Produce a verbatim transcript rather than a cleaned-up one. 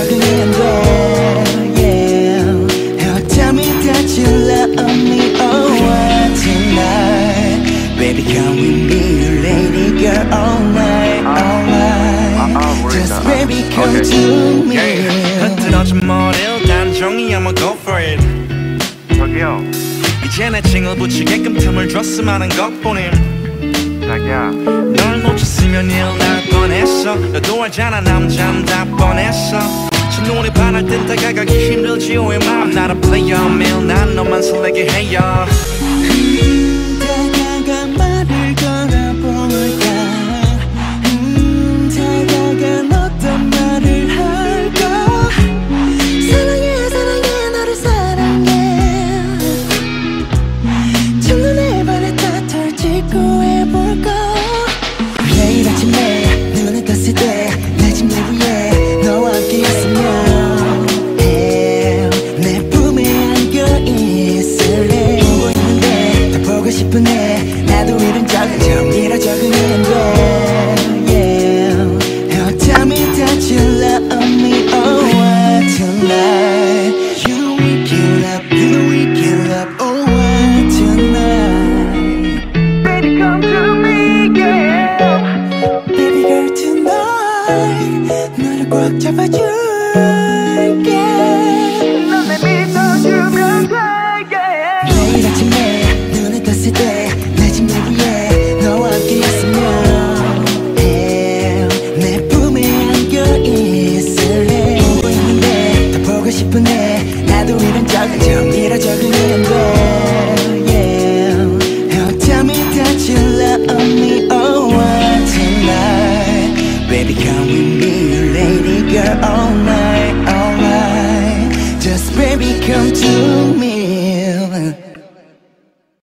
그래 안 돼 yeah. Oh, tell me that you love me oh why tonight baby come with me lady girl all night all night just baby come to me 흐트러진 머리를 단정히 I'ma go for it 저기요 이제 내 칭을 붙이게끔 틈을 줬음 하는 것뿐임 자기야 널 놓쳤으면 일 날 뻔했어 너도 알잖아 남자는 다 뻔했어 첫눈에 반할 땐 다가가기 힘들지 oh I'm not a player 매일 난 너만 설레게 해요